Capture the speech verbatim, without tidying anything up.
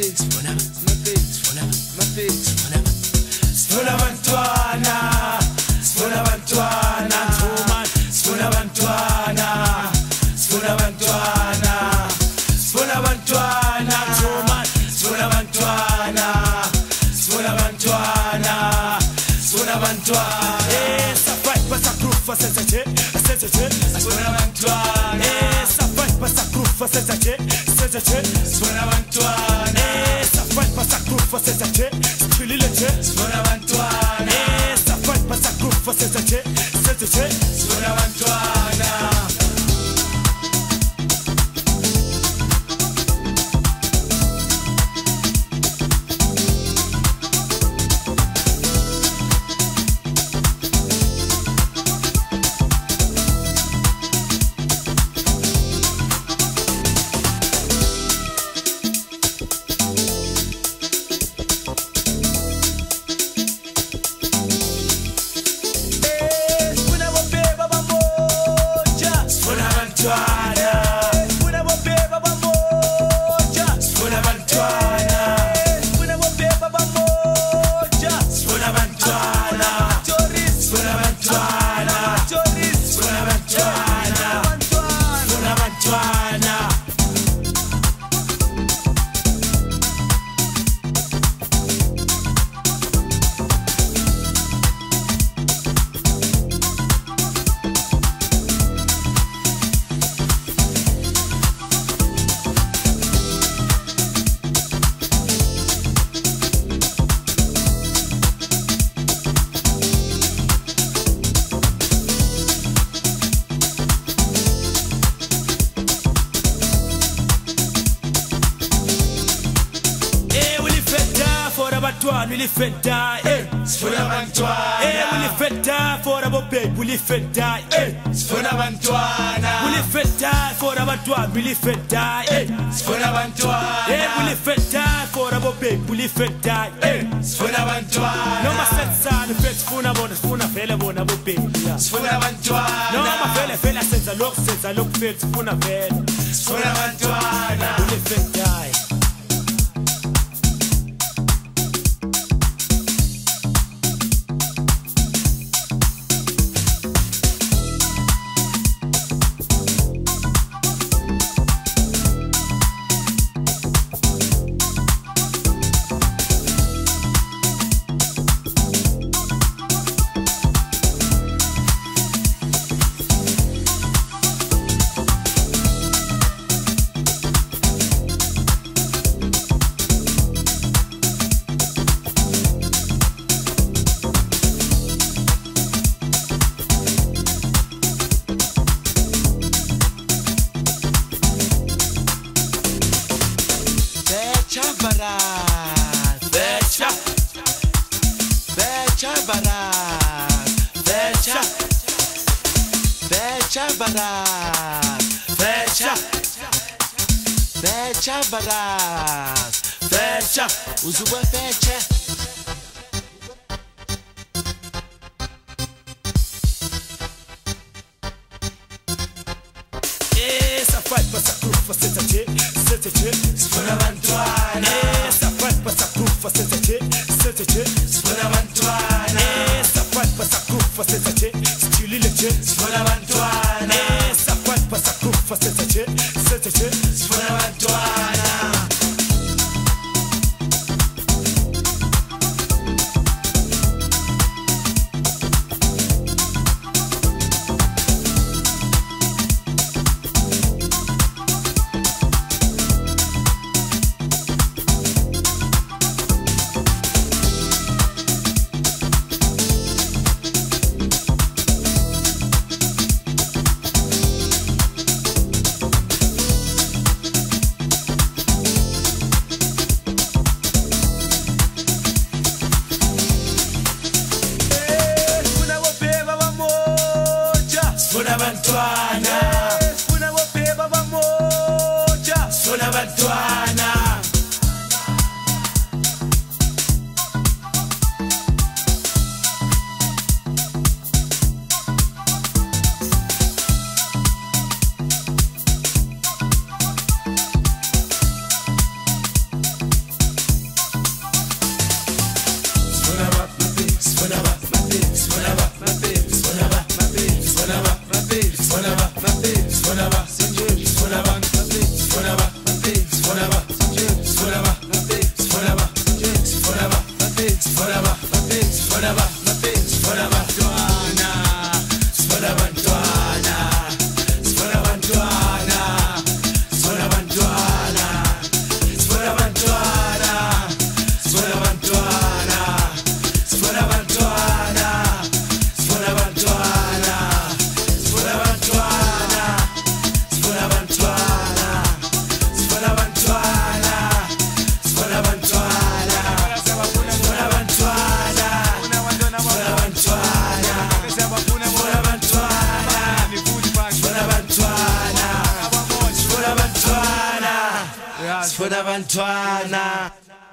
sifuna sifuna sifuna sifuna bantwana sifuna bantwana sifuna bantwana sifuna bantwana sifuna bantwana sifuna bantwana sifuna bantwana sifuna bantwana eh safai pasa krufa sensache sensache sifuna bantwana eh safai pasa krufa sensache sensache sifuna bantwana eh safai pasa krufa sensache stililete sifuna bantwana eh safai pasa krufa sensache sensache sifuna bantwana. Will fit die, eh? Sfuna bantwana. Eh, will fit die for a baby? Will fit die, eh? Sfuna bantwana. Will fit die for a bantwana? Will fit die, eh? Sfuna bantwana. Eh, will fit die for a baby? Will fit die, eh? Sfuna bantwana. No ma senza ne fet sfuna bona sfuna fele bona baby. Sfuna bantwana. No ma fele fele senza look senza look fet sfuna fele. Sfuna bantwana. Will fit die. Becha, becha barat, becha, becha barat, becha, becha barat, becha, uzuwe becha. Eh, ça fight pas ça couvre, c'est ça c'est c'est Sfuna bantwana. Eh, ça fight pas ça couvre, c'est ça c'est c'est Sfuna bantwana. Eh, ça fight pas ça couvre, c'est ça c'est style le jet. Sfuna bantwana. Eh, ça fight pas ça couvre, c'est ça c'est c'est Sfuna bantwana. Sfuna bantwana. Sfuna wope baba moja. Sfuna bantwana. sifuna bantwana